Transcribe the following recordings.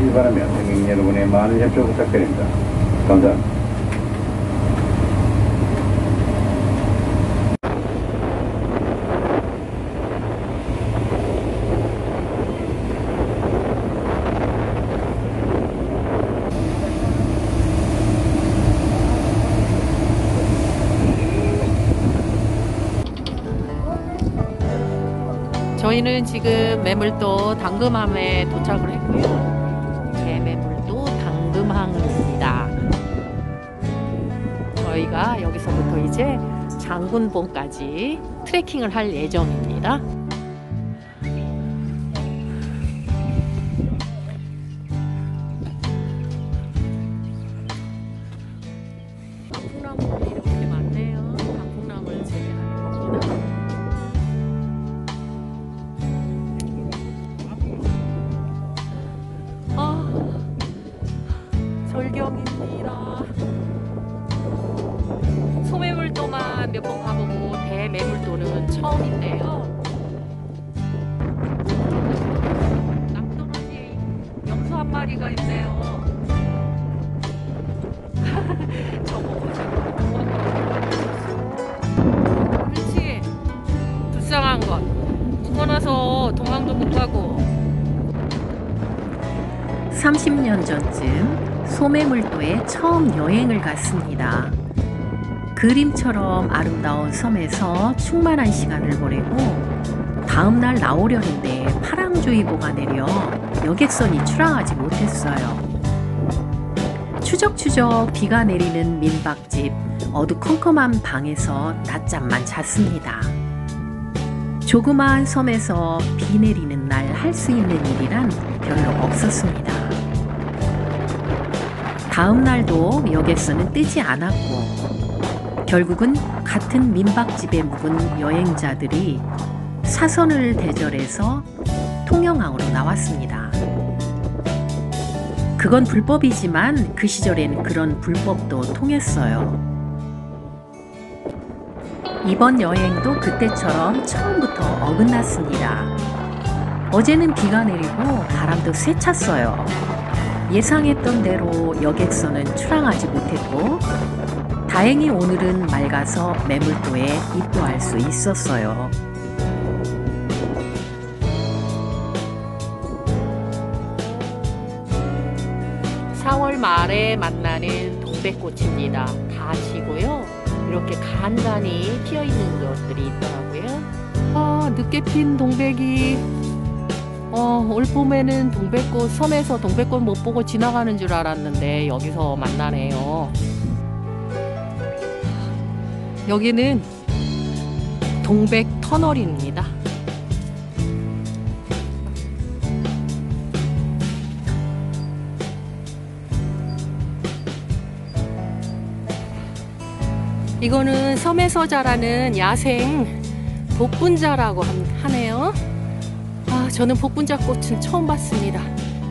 주시기 바라며 승객 여러분의 많은 협조 부탁드립니다. 감사합니다. 저희는 지금 매물도 당금항에 도착을 했고요. 대매물도 당금항입니다. 저희가 여기서부터 이제 장군봉까지 트레킹을 할 예정입니다. 단풍나무들이 이렇게 많네요. 단풍나무를 재배하는 겁니다. 절경입니다. 소매물도만 몇 번 가보고 대매물도는 처음인데요. 남도로지에 염소 한 마리가 있네요. 저거 그렇지. 불쌍한 것 무거워서 도망도 못 가고. 30년 전쯤 소매물도에 처음 여행을 갔습니다. 그림처럼 아름다운 섬에서 충만한 시간을 보내고 다음날 나오려는데 파랑주의보가 내려 여객선이 출항하지 못했어요. 추적추적 비가 내리는 민박집 어두컴컴한 방에서 낮잠만 잤습니다. 조그마한 섬에서 비 내리는 날 할 수 있는 일이란 별로 없었습니다. 다음 날도 여객선은 뜨지 않았고 결국은 같은 민박집에 묵은 여행자들이 사선을 대절해서 통영항으로 나왔습니다. 그건 불법이지만 그 시절엔 그런 불법도 통했어요. 이번 여행도 그때처럼 처음부터 어긋났습니다. 어제는 비가 내리고 바람도 쇠찼어요. 예상했던 대로 여객선은 출항하지 못했고 다행히 오늘은 맑아서 매물도에 입도할 수 있었어요. (4월) 말에 만나는 동백꽃입니다. 다 지고요. 이렇게 간간히 피어있는 것들이 있더라고요. 늦게 핀 동백이 올 봄에는 동백꽃, 섬에서 동백꽃 못 보고 지나가는 줄 알았는데 여기서 만나네요. 여기는 동백 터널입니다. 이거는 섬에서 자라는 야생 복분자라고 하네요. 저는 복분자 꽃은 처음 봤습니다.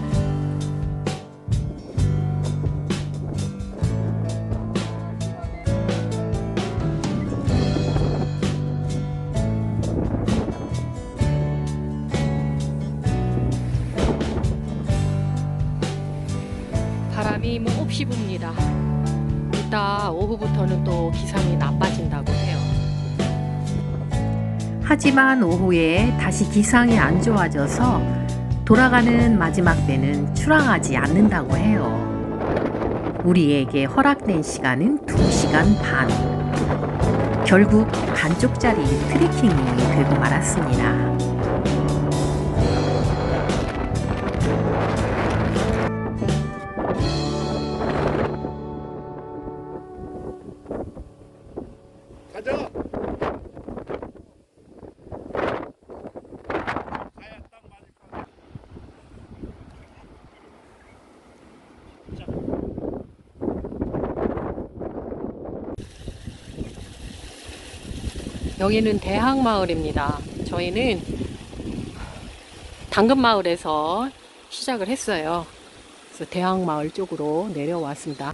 바람이 몹시 붑니다. 이따 오후부터는 또 기상이 나빠진다고 해요. 하지만 오후에 다시 기상이 안 좋아져서 돌아가는 마지막 배는 출항하지 않는다고 해요. 우리에게 허락된 시간은 2시간 반. 결국 반쪽짜리 트레킹이 되고 말았습니다. 가자! 여기는 대항마을입니다. 저희는 당근마을에서 시작을 했어요. 그래서 대항마을 쪽으로 내려왔습니다.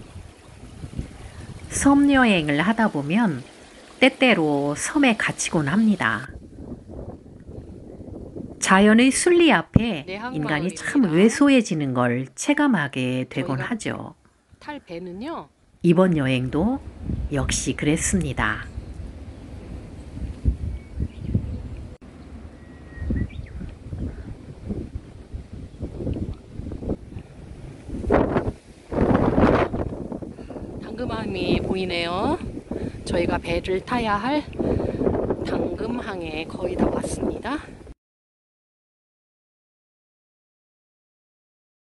섬 여행을 하다 보면 때때로 섬에 갇히곤 합니다. 자연의 순리 앞에 내항 인간이 참 마을입니다. 왜소해지는 걸 체감하게 되곤 저희가 하죠. 탈 배는요. 이번 여행도 역시 그랬습니다. 당금항이 보이네요. 저희가 배를 타야 할 당금항에 거의 다 왔습니다.